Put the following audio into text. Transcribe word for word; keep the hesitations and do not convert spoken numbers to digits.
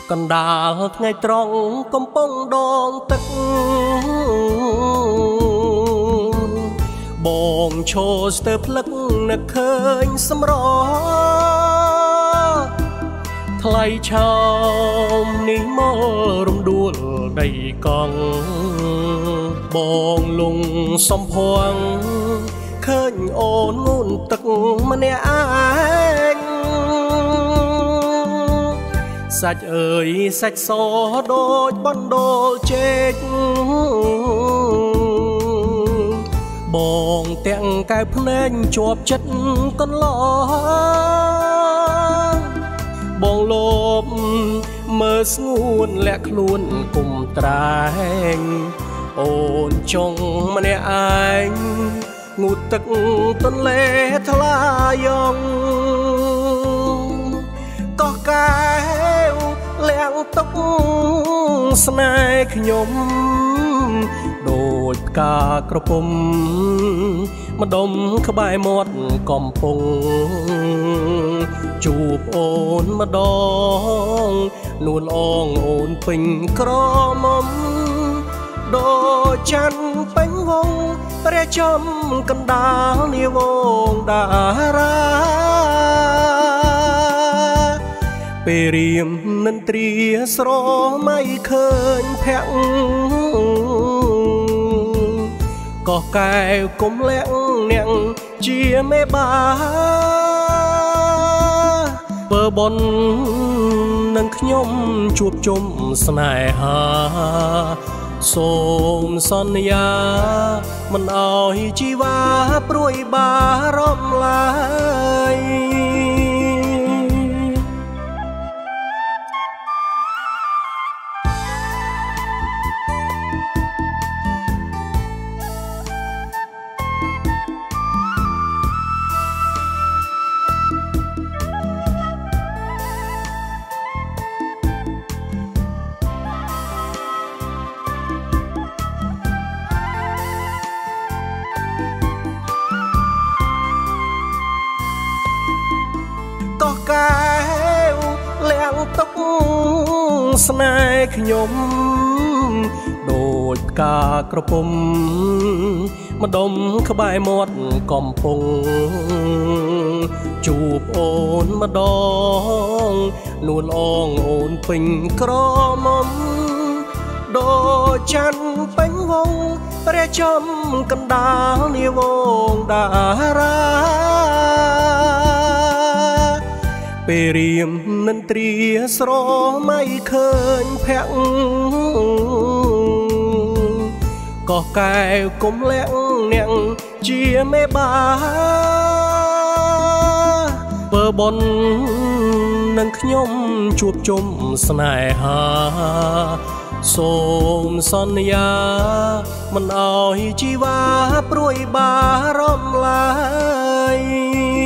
កណ្ដាលថ្ងៃត្រង់កំពុងដងទឹកបងឈរស្ទើរផ្លឹកនឹកឃើញសម្រថ្លៃឆោមនេះមករំដួលដីកង់បងលងសំភ័ងឃើញអូនងូនទឹកម្នាក់ឯងសាច់អើយសាច់សដូចបណ្ដូលជែកបងទាំងកែវភ្នែកជាប់ចិត្តកន្លងបងលោបមើលស្ងួនលាក់ខ្លួនគុំត្រែងអូនចង់ម្នាក់ឯងងូតទឹកទន្លេថ្លាយ៉ងកោះកែវលាងទុកស្នេហ៍ខ្ញុំដូចផ្កាក្រពុំម្ដុំក្បែរមាត់កំពុងជួបអូនម្ដងនួនអងអូនពេញក្រមុំដូចច័ន្ទពេញវងព្រះចំកណ្ដាលនាវងតារាពេលរៀមនិន្ទ្រាស្រមៃឃើញភ័ក្រកោះកែវគុំលាក់នាងជាមេបាបើបននឹងខ្ញុំជួបជុំស្នេហាសូមសន្យាមិនអោយជីវ៉ាព្រួយបារម្ភឡើយកោះកែវលាងទុកស្នេហ៍ខ្ញុំដូចផ្កាក្រពុំម្ដុំក្បែរមាត់កំពុងជួបអូនម្ដងនួនអងអូនពេញក្រមុំដូចច័ន្ទពេញវងព្រះចំកណ្ដាលនាវងតារាពេលរៀមនិន្ទ្រាស្រមៃឃើញភ័ក្រកោះកែវគុំលាក់នាងជាមេបាបើបននឹងខ្ញុំជួបជុំស្នេហាសូមសន្យាមិនអោយជីវ៉ាព្រួយបារម្ភឡើយ